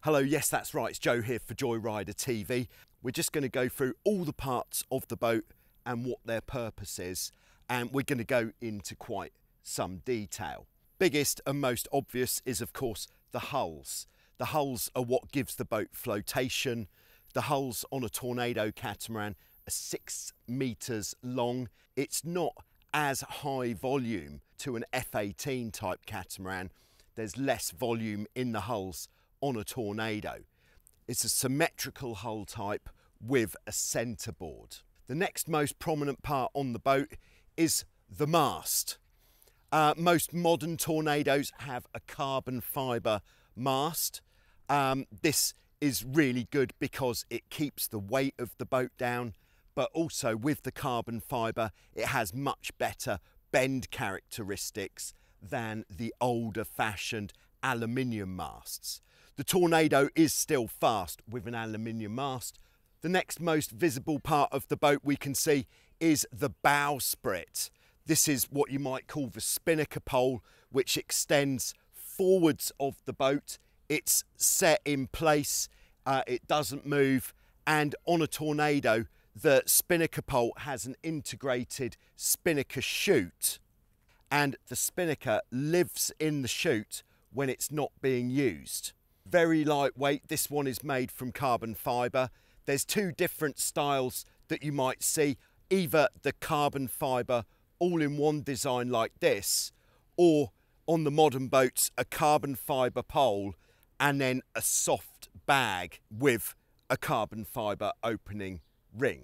Hello, yes, that's right, it's Joe here for Joyrider TV. We're just going to go through all the parts of the boat and what their purpose is, and we're going to go into quite some detail. Biggest and most obvious is, of course, the hulls. The hulls are what gives the boat flotation. The hulls on a Tornado catamaran are 6 meters long. It's not as high volume to an F18 type catamaran. There's less volume in the hulls on a Tornado. It's a symmetrical hull type with a centerboard. The next most prominent part on the boat is the mast. Most modern Tornadoes have a carbon fibre mast. This is really good because it keeps the weight of the boat down, but also with the carbon fibre it has much better bend characteristics than the older fashioned aluminium masts. The Tornado is still fast with an aluminium mast. The next most visible part of the boat we can see is the bowsprit. This is what you might call the spinnaker pole, which extends forwards of the boat. It's set in place, it doesn't move, and on a Tornado the spinnaker pole has an integrated spinnaker chute, and the spinnaker lives in the chute when it's not being used. Very lightweight. This one is made from carbon fibre. There's 2 different styles that you might see, either the carbon fibre all-in-one design like this, or on the modern boats a carbon fibre pole and then a soft bag with a carbon fibre opening ring.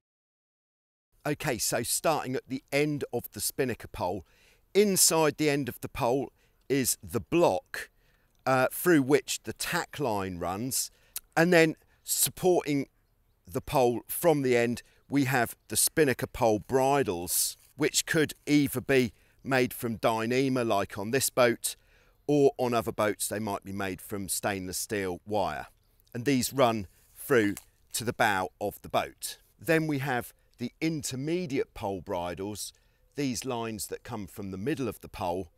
Okay, so starting at the end of the spinnaker pole, inside the end of the pole is the block through which the tack line runs, and then supporting the pole from the end we have the spinnaker pole bridles, which could either be made from Dyneema like on this boat, or on other boats they might be made from stainless steel wire, and these run through to the bow of the boat. Then we have the intermediate pole bridles, these lines that come from the middle of the pole.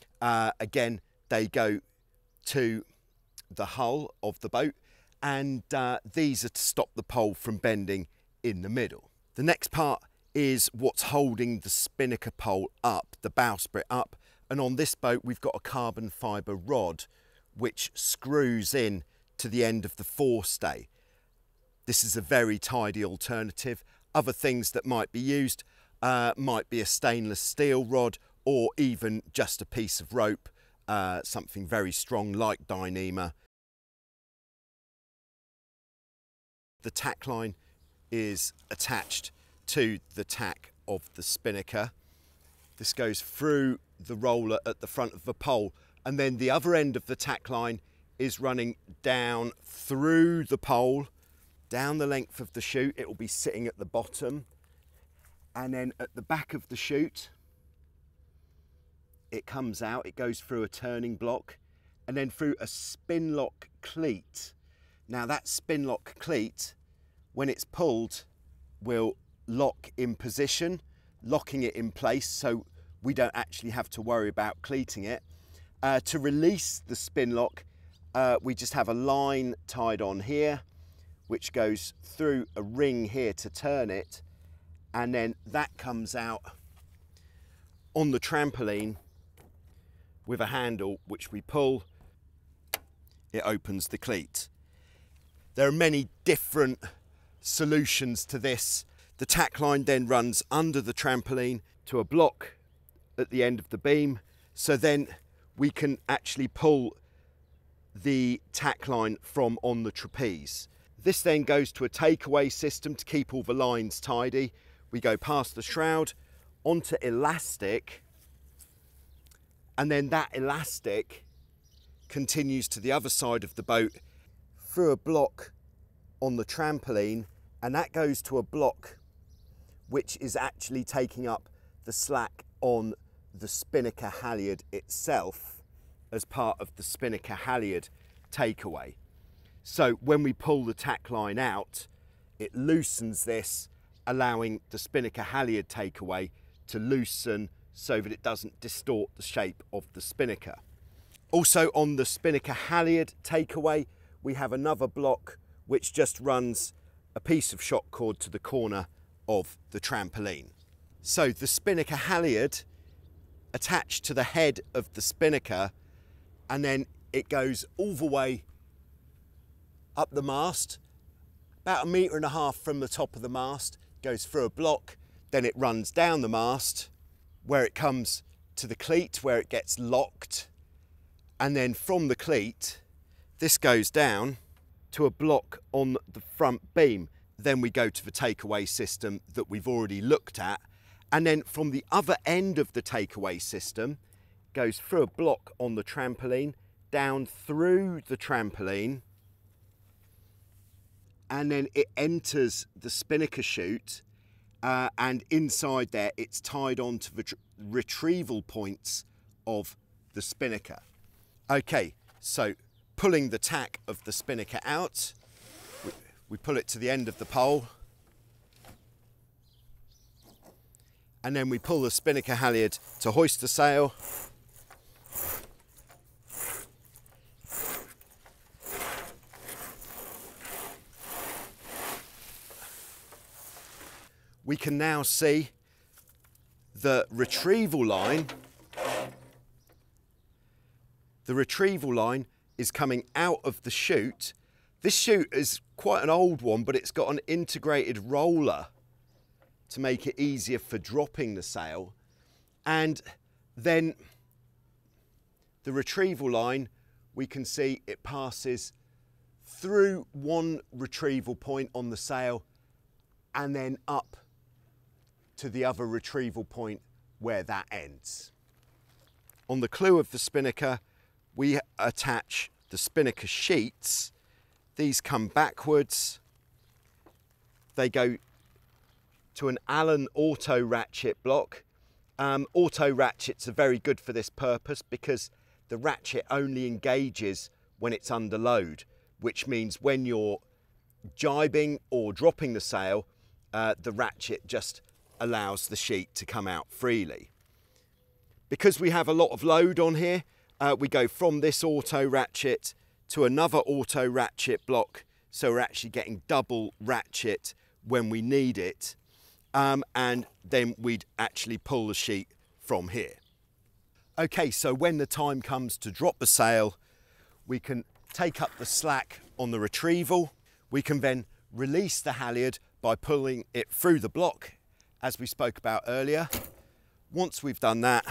Again, they go to the hull of the boat, and these are to stop the pole from bending in the middle. The next part is what's holding the spinnaker pole up, the bowsprit up, and on this boat we've got a carbon fibre rod which screws in to the end of the forestay. This is a very tidy alternative. Other things that might be used might be a stainless steel rod, or even just a piece of rope, something very strong like Dyneema. The tack line is attached to the tack of the spinnaker. This goes through the roller at the front of the pole, and then the other end of the tack line is running down through the pole, down the length of the chute. It will be sitting at the bottom, and then at the back of the chute it comes out, it goes through a turning block and then through a spin lock cleat. Now that spin lock cleat, when it's pulled, will lock in position, locking it in place so we don't actually have to worry about cleating it. To release the spin lock, we just have a line tied on here which goes through a ring here to turn it, and then that comes out on the trampoline with a handle which we pull. It opens the cleat. There are many different solutions to this. The tack line then runs under the trampoline to a block at the end of the beam, so then we can actually pull the tack line from on the trapeze. This then goes to a takeaway system to keep all the lines tidy. We go past the shroud onto elastic, and then that elastic continues to the other side of the boat through a block on the trampoline, and that goes to a block which is actually taking up the slack on the spinnaker halyard itself as part of the spinnaker halyard takeaway. So when we pull the tack line out, it loosens this, allowing the spinnaker halyard takeaway to loosen so that it doesn't distort the shape of the spinnaker. Also on the spinnaker halyard takeaway, we have another block which just runs a piece of shock cord to the corner of the trampoline. So the spinnaker halyard attached to the head of the spinnaker, and then it goes all the way up the mast, about 1.5 meters from the top of the mast, goes through a block, then it runs down the mast where it comes to the cleat where it gets locked, and then from the cleat this goes down to a block on the front beam. Then we go to the takeaway system that we've already looked at, and then from the other end of the takeaway system goes through a block on the trampoline, down through the trampoline, and then it enters the spinnaker chute, and inside there it's tied on to the retrieval points of the spinnaker. Okay, so pulling the tack of the spinnaker out, we pull it to the end of the pole, and then we pull the spinnaker halyard to hoist the sail. We can now see the retrieval line. The retrieval line is coming out of the chute. This chute is quite an old one, but it's got an integrated roller to make it easier for dropping the sail. And then the retrieval line, we can see it passes through one retrieval point on the sail and then up to the other retrieval point where that ends. On the clew of the spinnaker, we attach the spinnaker sheets. These come backwards. They go to an Allen auto ratchet block. Auto ratchets are very good for this purpose because the ratchet only engages when it's under load, which means when you're jibing or dropping the sail, the ratchet just allows the sheet to come out freely. Because we have a lot of load on here, we go from this auto ratchet to another auto ratchet block, so we're actually getting double ratchet when we need it, and then we'd actually pull the sheet from here. Okay, so when the time comes to drop the sail, we can take up the slack on the retrieval. We can then release the halyard by pulling it through the block, as we spoke about earlier. Once we've done that,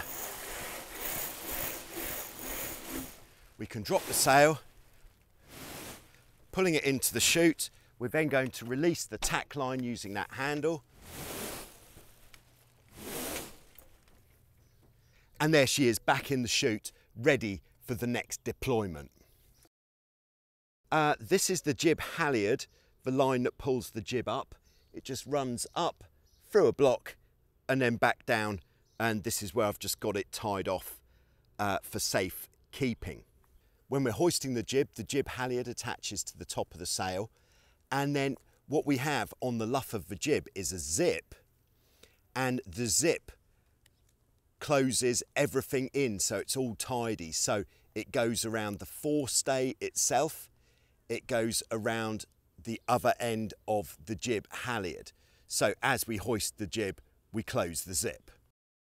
we can drop the sail, pulling it into the chute. We're then going to release the tack line using that handle. And there she is, back in the chute, ready for the next deployment. This is the jib halyard, the line that pulls the jib up. It just runs up through a block and then back down, and this is where I've just got it tied off for safe keeping. When we're hoisting the jib halyard attaches to the top of the sail, and then what we have on the luff of the jib is a zip, and the zip closes everything in so it's all tidy. So it goes around the forestay itself, it goes around the other end of the jib halyard. So as we hoist the jib, we close the zip.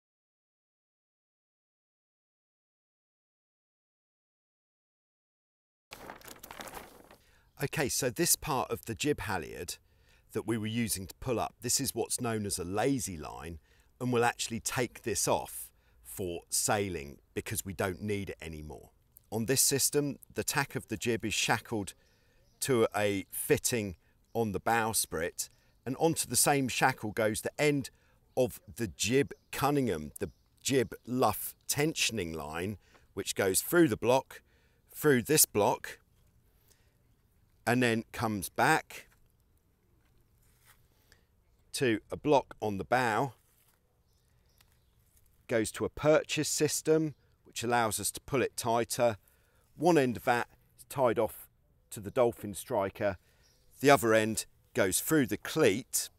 Okay, so this part of the jib halyard that we were using to pull up, this is what's known as a lazy line, and we'll actually take this off for sailing because we don't need it anymore. On this system, the tack of the jib is shackled to a fitting on the bowsprit, and onto the same shackle goes the end of the jib Cunningham, the jib luff tensioning line, which goes through the block, through this block, and then comes back to a block on the bow, goes to a purchase system, which allows us to pull it tighter. One end of that is tied off to the dolphin striker. The other end goes through the cleat.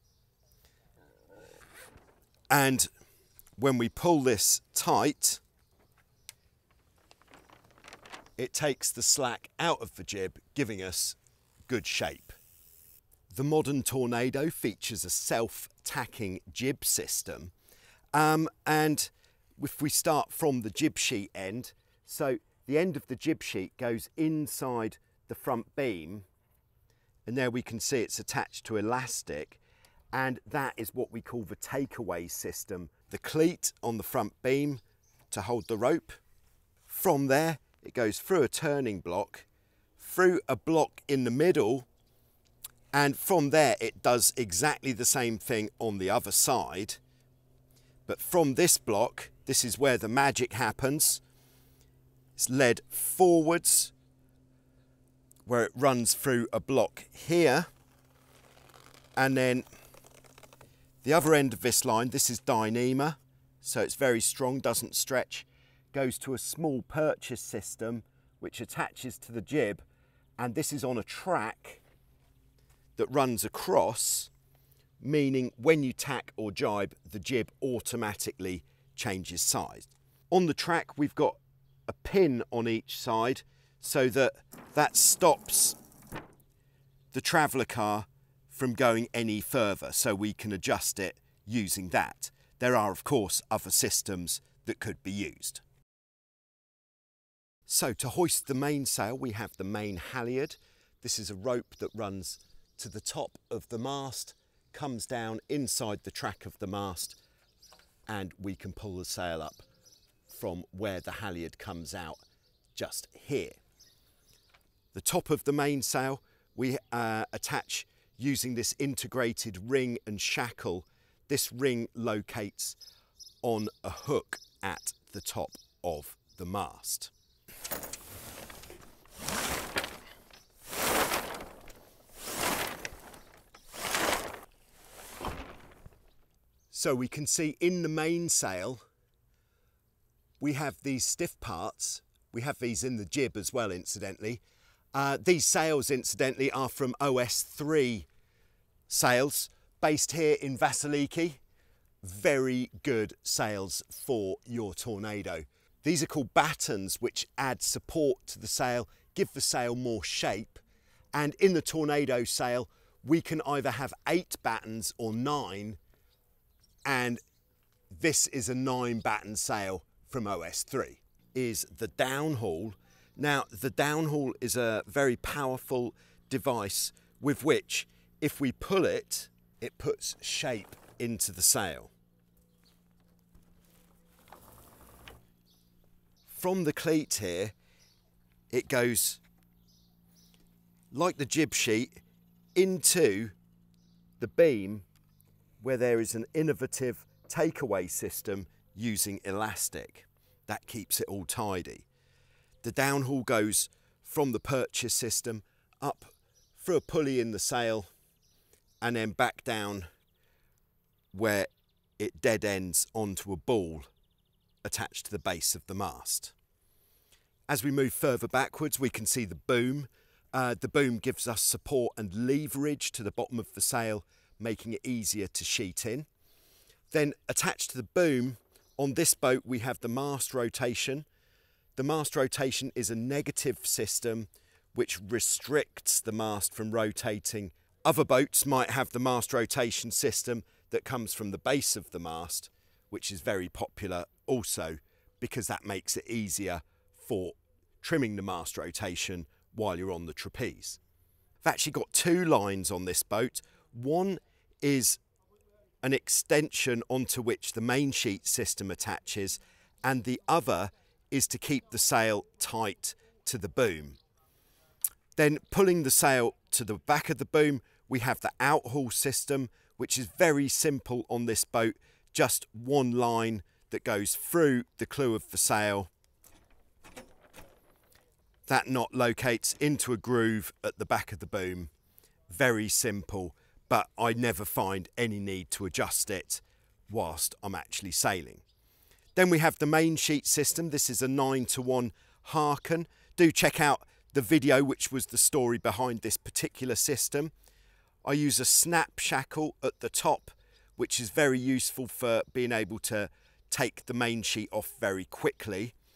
And when we pull this tight, it takes the slack out of the jib, giving us good shape. The modern Tornado features a self-tacking jib system, and if we start from the jib sheet end, so the end of the jib sheet goes inside the front beam, and there we can see it's attached to elastic, and that is what we call the takeaway system. The cleat on the front beam to hold the rope. From there, it goes through a turning block, through a block in the middle, and from there it does exactly the same thing on the other side. But from this block, this is where the magic happens. It's led forwards, where it runs through a block here, and then the other end of this line, this is Dyneema, so it's very strong, doesn't stretch, goes to a small purchase system which attaches to the jib, and this is on a track that runs across, meaning when you tack or jibe, the jib automatically changes size. On the track, we've got a pin on each side so that stops the traveller car from going any further, so we can adjust it using that. There are, of course, other systems that could be used. So to hoist the mainsail, we have the main halyard. This is a rope that runs to the top of the mast, comes down inside the track of the mast, and we can pull the sail up from where the halyard comes out just here. The top of the mainsail we attach using this integrated ring and shackle. This ring locates on a hook at the top of the mast. So we can see in the mainsail we have these stiff parts. We have these in the jib as well, incidentally. These sails, incidentally, are from OS3 sails based here in Vasiliki. Very good sails for your Tornado. These are called battens, which add support to the sail, give the sail more shape. And in the Tornado sail, we can either have 8 battens or 9. And this is a 9 batten sail from OS3. Is the downhaul. Now, the downhaul is a very powerful device with which, if we pull it, it puts shape into the sail. From the cleat here, it goes like the jib sheet into the beam where there is an innovative takeaway system using elastic. That keeps it all tidy. The downhaul goes from the purchase system up through a pulley in the sail and then back down where it dead ends onto a ball attached to the base of the mast. As we move further backwards, we can see the boom. The boom gives us support and leverage to the bottom of the sail, making it easier to sheet in. Then attached to the boom, on this boat we have the mast rotation. The mast rotation is a negative system which restricts the mast from rotating. Other boats might have the mast rotation system that comes from the base of the mast, which is very popular also because that makes it easier for trimming the mast rotation while you're on the trapeze. I've actually got 2 lines on this boat. One is an extension onto which the main sheet system attaches, and the other is to keep the sail tight to the boom. Then pulling the sail to the back of the boom, we have the outhaul system, which is very simple on this boat. Just one line that goes through the clew of the sail. That knot locates into a groove at the back of the boom. Very simple, but I never find any need to adjust it whilst I'm actually sailing. Then we have the main sheet system. This is a 9-to-1 Harken. Do check out the video, which was the story behind this particular system. I use a snap shackle at the top, which is very useful for being able to take the main sheet off very quickly.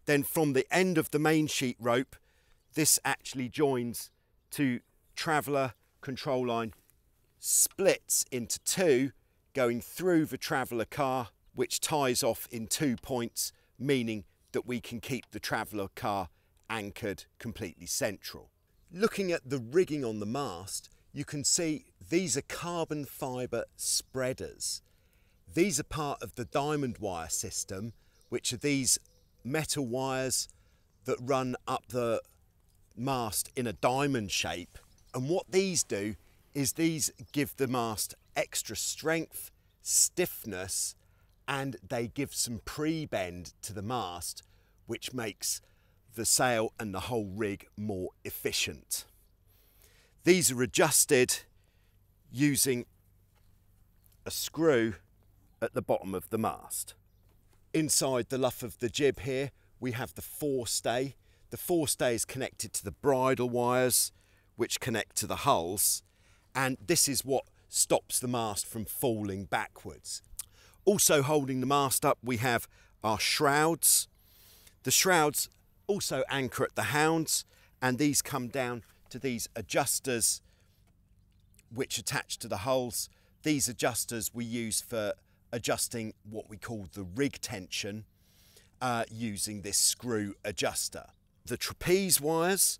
Then from the end of the main sheet rope, this actually joins to traveller control line, splits into two, going through the traveller car, which ties off in 2 points, meaning that we can keep the traveller car anchored completely central. Looking at the rigging on the mast, you can see these are carbon fibre spreaders. These are part of the diamond wire system, which are these metal wires that run up the mast in a diamond shape. And what these do is these give the mast extra strength, stiffness, and they give some pre-bend to the mast, which makes the sail and the whole rig more efficient. These are adjusted using a screw at the bottom of the mast. Inside the luff of the jib here, we have the forestay. The forestay is connected to the bridle wires, which connect to the hulls, and this is what stops the mast from falling backwards. Also holding the mast up, we have our shrouds. The shrouds also anchor at the hounds, and these come down to these adjusters which attach to the hulls. These adjusters we use for adjusting what we call the rig tension using this screw adjuster. The trapeze wires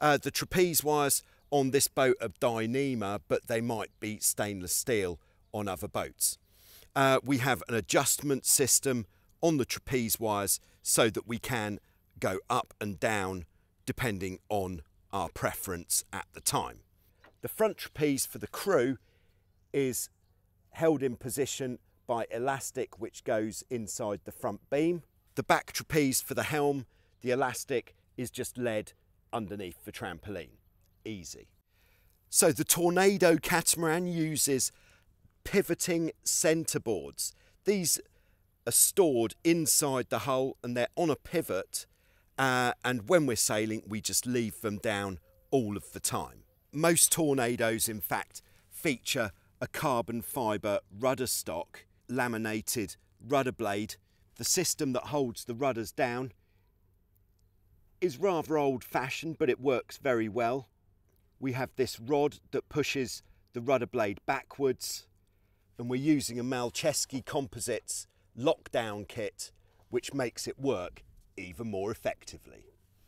on this boat are Dyneema, but they might be stainless steel on other boats. We have an adjustment system on the trapeze wires so that we can go up and down depending on our preference at the time. The front trapeze for the crew is held in position by elastic which goes inside the front beam. The back trapeze for the helm, the elastic is just led underneath the trampoline. Easy. So the Tornado catamaran uses pivoting centreboards. These are stored inside the hull and they're on a pivot, and when we're sailing we just leave them down all of the time. Most Tornadoes in fact feature a carbon fibre rudder stock, laminated rudder blade. The system that holds the rudders down is rather old-fashioned, but it works very well. We have this rod that pushes the rudder blade backwards, and we're using a Malceski Composites lockdown kit, which makes it work even more effectively.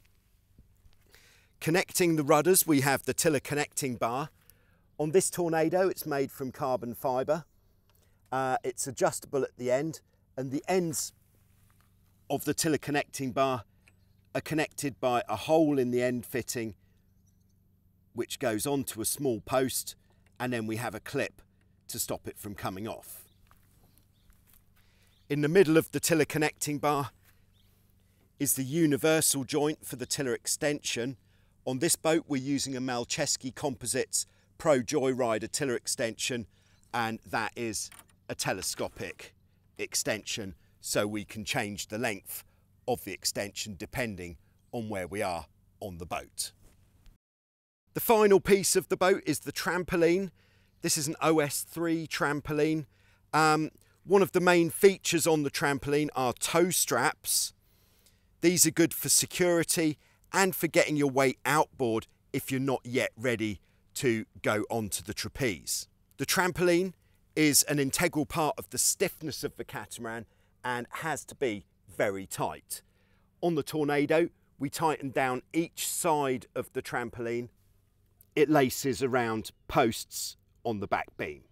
Connecting the rudders, we have the tiller connecting bar. On this Tornado, it's made from carbon fibre. It's adjustable at the end, and the ends of the tiller connecting bar are connected by a hole in the end fitting which goes onto a small post, and then we have a clip to stop it from coming off. In the middle of the tiller connecting bar is the universal joint for the tiller extension. On this boat we're using a Malceski Composites Pro Joyrider tiller extension, and that is a telescopic extension, so we can change the length of the extension depending on where we are on the boat. The final piece of the boat is the trampoline. This is an OS3 trampoline. One of the main features on the trampoline are tow straps. These are good for security and for getting your weight outboard if you're not yet ready to go onto the trapeze. The trampoline is an integral part of the stiffness of the catamaran and has to be very tight. On the Tornado, we tighten down each side of the trampoline. It laces around posts on the back beam.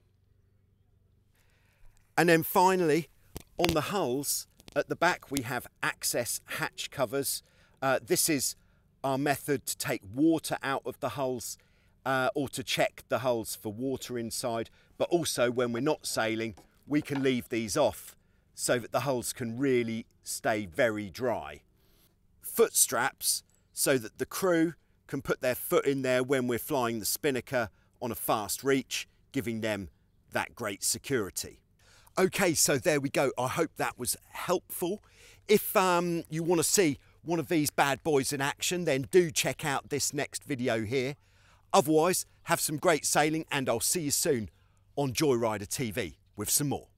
And then finally, on the hulls, at the back we have access hatch covers. This is our method to take water out of the hulls or to check the hulls for water inside, but also when we're not sailing, we can leave these off so that the hulls can really stay very dry. Foot straps, so that the crew can put their foot in there when we're flying the spinnaker on a fast reach, giving them that great security. Okay, so there we go. I hope that was helpful. If you want to see one of these bad boys in action, then do check out this next video here. Otherwise, have some great sailing, and I'll see you soon on Joyrider TV with some more.